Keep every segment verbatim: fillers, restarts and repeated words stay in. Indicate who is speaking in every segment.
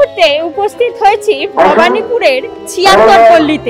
Speaker 1: মুহূর্তে উপস্থিত হয়েছি ভবানীপুরের ছিয়াত্তর পল্লীতে।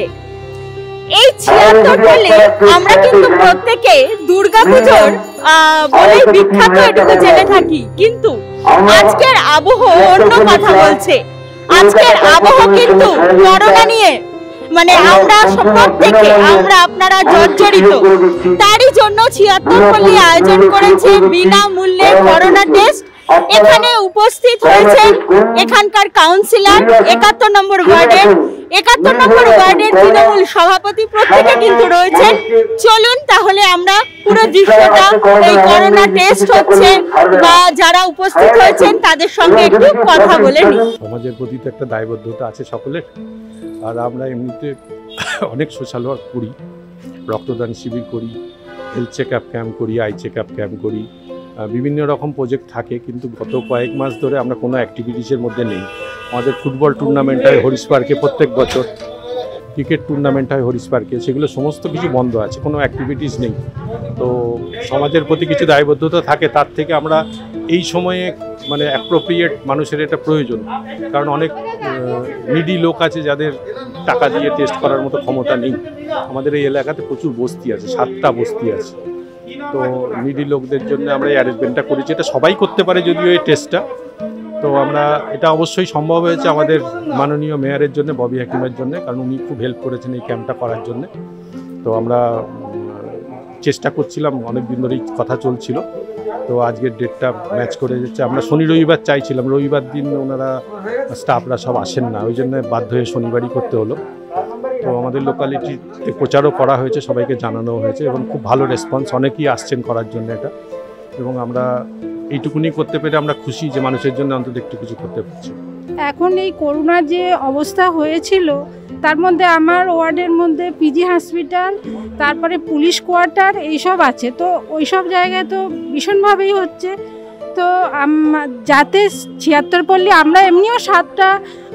Speaker 1: এই ছিয়াত্তর পল্লী আমরা কিন্তু প্রত্যেকে দুর্গাপুজোর বলেই বিখ্যাত এটুকু জেনে থাকি, কিন্তু আজকের আবহ অন্য কথা বলছে। আজকের আবহ কিন্তু করোনা নিয়ে, মানে আমরা প্রত্যেকে আমরা আপনারা জর্জরিত। তারই জন্য ছিয়াত্তর পল্লী আয়োজন করেছে বিনামূল্যে করোনা টেস্ট। এখানে উপস্থিত হয়েছেন এখানকার কাউন্সিলর, একাত্তর নম্বর ওয়ার্ডের একাত্তর নম্বর ওয়ার্ডের তৃণমূল সভাপতি প্রত্যেকে কিন্তু রয়েছেন। চলুন তাহলে আমরা পুরো দৃশ্যটা, এই করোনা টেস্ট হচ্ছে বা যারা উপস্থিত হয়েছেন তাদের সঙ্গে একটু কথা বলে নিই।
Speaker 2: সমাজের প্রতি তো একটা দায়বদ্ধতা আছে সকলের, আর আমরা এমনিতে অনেক সোশ্যাল ওয়ার্ক করি, রক্তদান শিবির করি, হেলথ চেক আপ ক্যাম্প করি, আই চেক আপ ক্যাম্প করি, বিভিন্ন রকম প্রজেক্ট থাকে। কিন্তু গত কয়েক মাস ধরে আমরা কোনো অ্যাক্টিভিটিসের মধ্যে নেই। আমাদের ফুটবল টুর্নামেন্ট হয় হরিশ পার্কে প্রত্যেক বছর, ক্রিকেট টুর্নামেন্ট হয় হরিশ পার্কে, সেগুলো সমস্ত কিছু বন্ধ আছে, কোনো অ্যাক্টিভিটিস নেই। তো সমাজের প্রতি কিছু দায়বদ্ধতা থাকে, তার থেকে আমরা এই সময়ে মানে অ্যাপ্রোপ্রিয়েট মানুষের এটা প্রয়োজন, কারণ অনেক নিডি লোক আছে যাদের টাকা দিয়ে টেস্ট করার মতো ক্ষমতা নেই। আমাদের এই এলাকাতে প্রচুর বস্তি আছে, সাতটা বস্তি আছে। তো নিডি লোকদের জন্য আমরা এই অ্যারেঞ্জমেন্টটা করেছি। এটা সবাই করতে পারে যদিও এই টেস্টটা, তো আমরা এটা অবশ্যই সম্ভব হয়েছে আমাদের মাননীয় মেয়রের জন্য, ববি হাকিমের জন্য, কারণ উনি খুব হেল্প করেছেন এই ক্যাম্পটা করার জন্য। তো আমরা চেষ্টা করছিলাম, অনেক দিন ধরেই কথা চলছিল, তো আজকের ডেটটা ম্যাচ করে যাচ্ছে। আমরা শনি রবিবার চাইছিলাম, রবিবার দিন ওনারা স্টাফরা সব আসেন না, ওই জন্য বাধ্য হয়ে শনিবারই করতে হলো। তো আমাদের লোকালিটিতে প্রচারও করা হয়েছে, সবাইকে জানানো হয়েছে এবং খুব ভালো রেসপন্স, অনেকেই আসছেন করার জন্য এটা। এবং আমরা এইটুকুনি করতে পেরে আমরা খুশি যে মানুষের জন্য অন্তত একটু কিছু করতে পারছি।
Speaker 3: এখন এই করোনার যে অবস্থা হয়েছিল, তার মধ্যে আমার ওয়ার্ডের মধ্যে পিজি হসপিটাল, তারপরে পুলিশ কোয়ার্টার এইসব আছে। তো ওই সব জায়গায় তো ভীষণভাবেই হচ্ছে। তো যাতে ছিয়াত্তর পল্লী, আমরা এমনিও সাতটা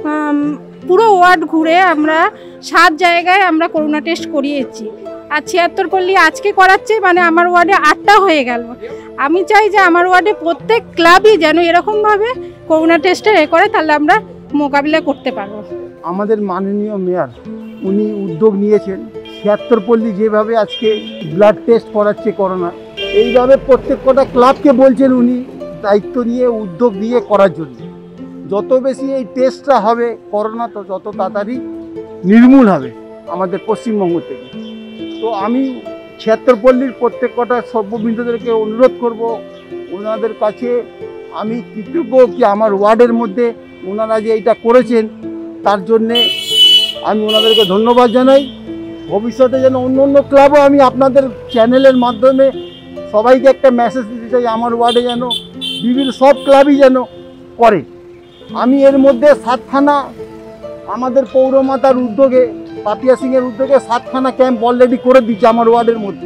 Speaker 3: পুরো ওয়ার্ড ঘুরে আমরা সাত জায়গায় আমরা করোনা টেস্ট করিয়েছি, আর ছিয়াত্তর পল্লী আজকে করাচ্ছে, মানে আমার ওয়ার্ডে আটটা হয়ে গেল। আমি চাই যে আমার ওয়ার্ডে প্রত্যেক ক্লাবই যেন এরকমভাবে করোনা টেস্টে এ করে, তাহলে আমরা মোকাবিলা করতে পারবো।
Speaker 4: আমাদের মাননীয় মেয়র উনি উদ্যোগ নিয়েছেন, ছিয়াত্তর পল্লী যেভাবে আজকে ব্লাড টেস্ট করাচ্ছে করোনা, এইভাবে প্রত্যেক কটা ক্লাবকে বলছেন উনি দায়িত্ব নিয়ে উদ্যোগ নিয়ে করার জন্য। যত বেশি এই টেস্টটা হবে, করোনা তো যত তাড়াতাড়ি নির্মূল হবে আমাদের পশ্চিমবঙ্গ থেকে। তো আমি ছিয়াত্তর পল্লীর প্রত্যেক কটা সর্ববৃন্দদেরকে অনুরোধ করব, ওনাদের কাছে আমি কৃতজ্ঞ কি আমার ওয়ার্ডের মধ্যে ওনারা যে এইটা করেছেন তার জন্যে আমি ওনাদেরকে ধন্যবাদ জানাই। ভবিষ্যতে যেন অন্য অন্য ক্লাবও, আমি আপনাদের চ্যানেলের মাধ্যমে সবাইকে একটা মেসেজ দিতে চাই, আমার ওয়ার্ডে যেন বিভিন্ন সব ক্লাবই যেন করে। আমি এর মধ্যে সাতখানা আমাদের পৌরমাতার উদ্যোগে, পাপিয়া সিংয়ের উদ্যোগে সাতখানা ক্যাম্প অলরেডি করে দিচ্ছে আমার ওয়ার্ডের মধ্যে।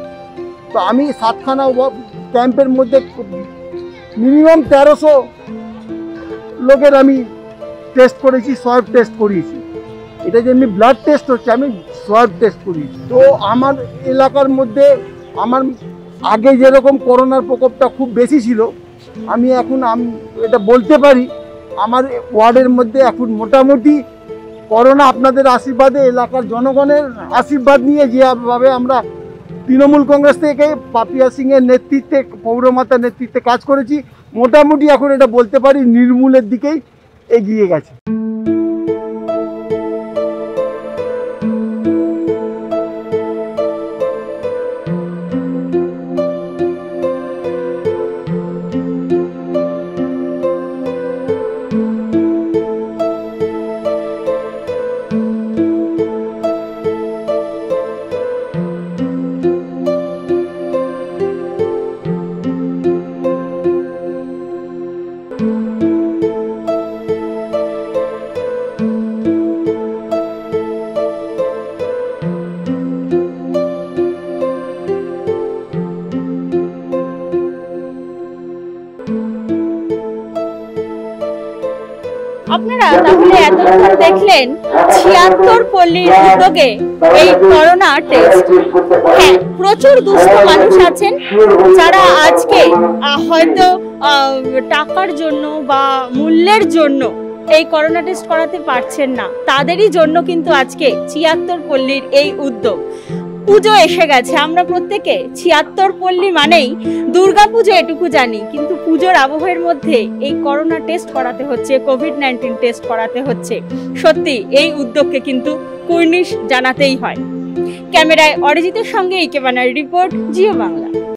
Speaker 4: তো আমি সাতখানা ক্যাম্পের মধ্যে মিনিমাম তেরোশো লোকের আমি টেস্ট করেছি, সোয়াব টেস্ট করিয়েছি। এটা যে এমনি ব্লাড টেস্ট হচ্ছে, আমি সোয়াব টেস্ট করিয়েছি। তো আমার এলাকার মধ্যে আমার আগে যেরকম করোনার প্রকোপটা খুব বেশি ছিল, আমি এখন আমি এটা বলতে পারি আমার ওয়ার্ডের মধ্যে এখন মোটামুটি করোনা আপনাদের আশীর্বাদে, এলাকার জনগণের আশীর্বাদ নিয়ে যেভাবে আমরা তৃণমূল কংগ্রেস থেকে পাপিয়া সিংয়ের নেতৃত্বে, পৌরমাতার নেতৃত্বে কাজ করেছি, মোটামুটি এখন এটা বলতে পারি নির্মূলের দিকেই এগিয়ে গেছে।
Speaker 1: আপনারা তাহলে এতক্ষণ দেখলেন ছিয়াত্তর পল্লীর উদ্যোগে এই করোনা টেস্ট। হ্যাঁ, প্রচুর দুস্থ মানুষ আছেন যারা আজকে হয়তো টাকার জন্য বা মূল্যের জন্য এই করোনা টেস্ট করাতে পারছেন না, তাদেরই জন্য কিন্তু আজকে ছিয়াত্তর পল্লীর এই উদ্যোগ। পুজো এসে গেছে, আমরা প্রত্যেকে ছিয়াত্তর পল্লী মানেই দুর্গা পুজো এটুকু জানি, কিন্তু পুজোর আবহের মধ্যে এই করোনা টেস্ট করাতে হচ্ছে, কোভিড নাইন্টিন টেস্ট করাতে হচ্ছে। সত্যি এই উদ্যোগকে কিন্তু কুর্নিশ জানাতেই হয়। ক্যামেরায় অরিজিতের সঙ্গে ইকে বানার রিপোর্ট, জিও বাংলা।